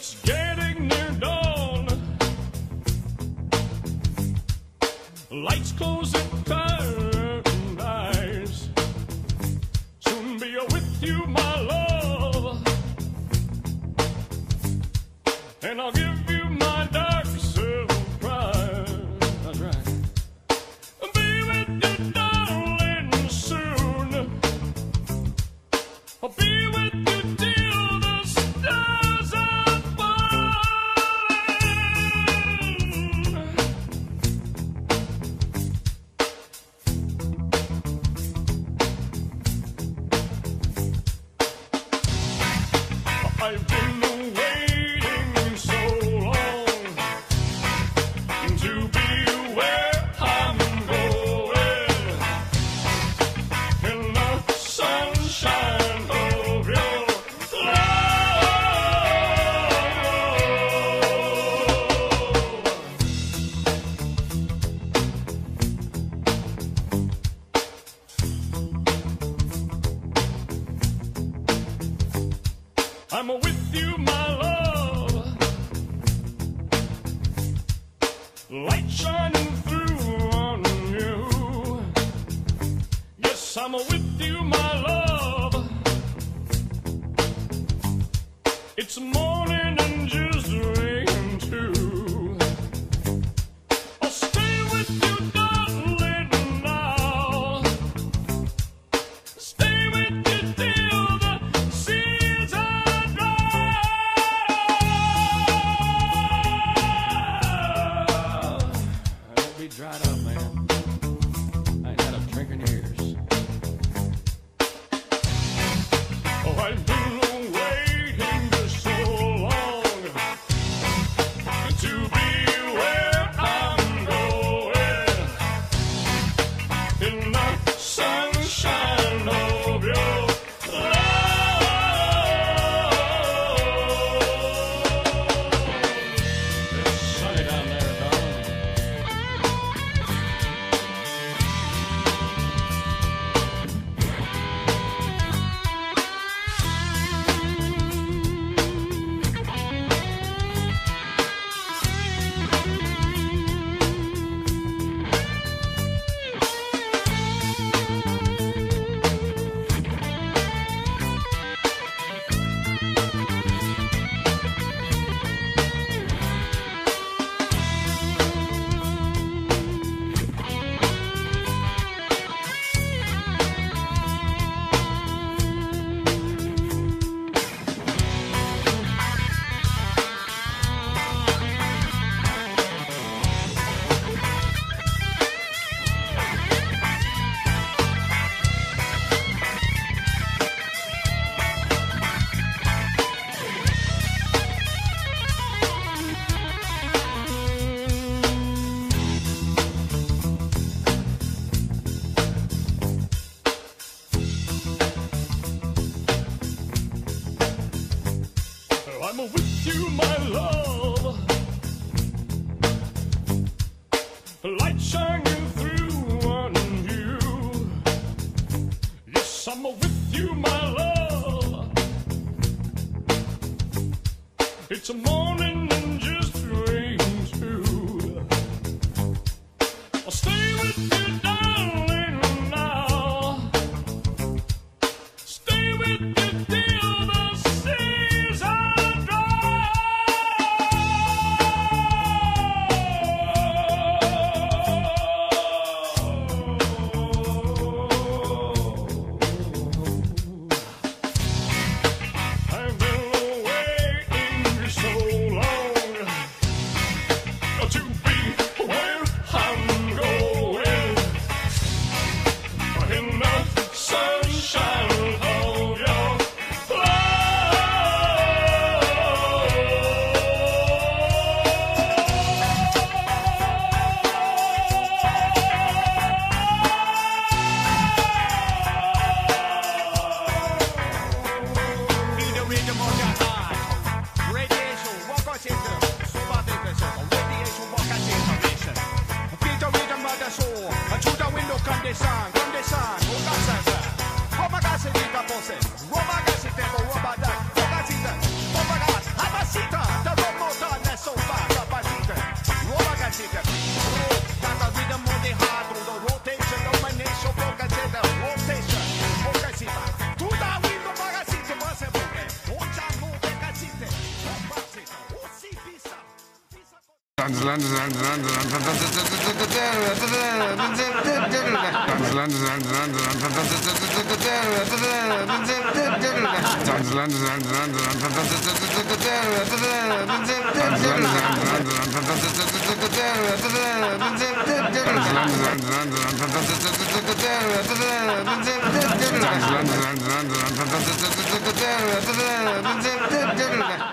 It's getting near dawn. Lights closing tired eyes. Soon be with you, my love, and I'll give you my dark surprise. That's right. Be with you, darling, soon. I'll be with you till the stars are falling. I've been waiting so long to be where I'm going, in the sunshine of your love. I'm with you, my love, light shining through on you. Yes, I'm with you, my love. It's morning and just rain too. I'll stay with you, darling, now. Stay with you till the seas are dry. I'll be dried up, man. I ain't had a drink in years. Oh, I've been waiting so long to be where I'm going, in the sunshine of your love. It's sunny down there, darling. I'm with you, my love, light shining through on you. Yes, I'm with you, my love. It's a morning and just rain too. I'll stay with you, darling, now. Stay with you till the seas are dry. I've been waiting so long to be where I'm going, Dun,